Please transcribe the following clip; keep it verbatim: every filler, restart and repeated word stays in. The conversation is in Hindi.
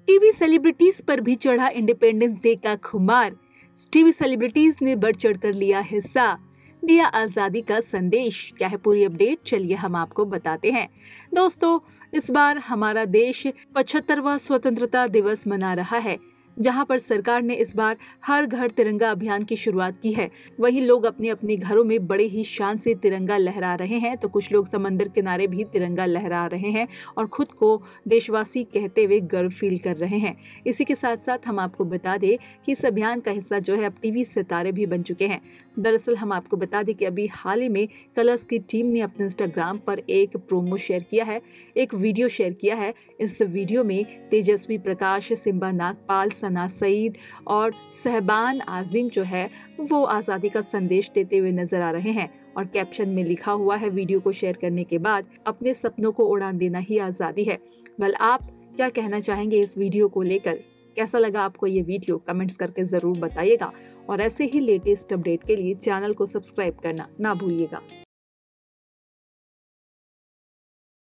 टीवी सेलिब्रिटीज पर भी चढ़ा इंडिपेंडेंस डे का खुमार। टीवी सेलिब्रिटीज ने बढ़ चढ़कर लिया हिस्सा, दिया आजादी का संदेश। क्या है पूरी अपडेट, चलिए हम आपको बताते हैं। दोस्तों, इस बार हमारा देश पचहत्तरवां स्वतंत्रता दिवस मना रहा है, जहां पर सरकार ने इस बार हर घर तिरंगा अभियान की शुरुआत की है। वहीं लोग अपने अपने घरों में बड़े ही शान से तिरंगा लहरा रहे हैं, तो कुछ लोग समंदर किनारे भी तिरंगा लहरा रहे हैं और खुद को देशवासी कहते हुए गर्व फील कर रहे हैं। इसी के साथ साथ हम आपको बता दें कि इस अभियान का हिस्सा जो है अब टीवी सितारे भी बन चुके हैं। दरअसल हम आपको बता दें कि अभी हाल ही में कलर्स की टीम ने अपने इंस्टाग्राम पर एक प्रोमो शेयर किया है, एक वीडियो शेयर किया है। इस वीडियो में तेजस्वी प्रकाश, सिम्बा नागपाल, सना सईद और सहबान आजिम जो है वो आज़ादी का संदेश देते हुए नजर आ रहे हैं और कैप्शन में लिखा हुआ है, वीडियो को शेयर करने के बाद, अपने सपनों को उड़ान देना ही आज़ादी है। वेल, आप क्या कहना चाहेंगे इस वीडियो को लेकर? कैसा लगा आपको ये वीडियो? कमेंट्स करके ज़रूर बताइएगा और ऐसे ही लेटेस्ट अपडेट के लिए चैनल को सब्सक्राइब करना ना भूलिएगा।